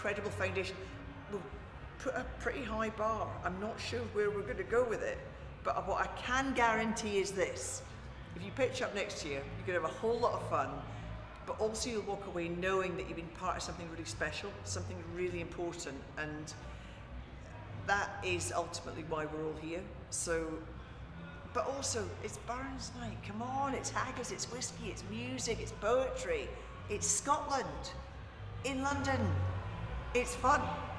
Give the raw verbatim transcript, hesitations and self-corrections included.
incredible foundation. We'll put a pretty high bar. I'm not sure where we're going to go with it, but what I can guarantee is this. If you pitch up next year, you're going to have a whole lot of fun, but also you'll walk away knowing that you've been part of something really special, something really important, and that is ultimately why we're all here. So, but also, it's Burns night, come on, it's haggis, it's whiskey, it's music, it's poetry, it's Scotland, in London, it's fun.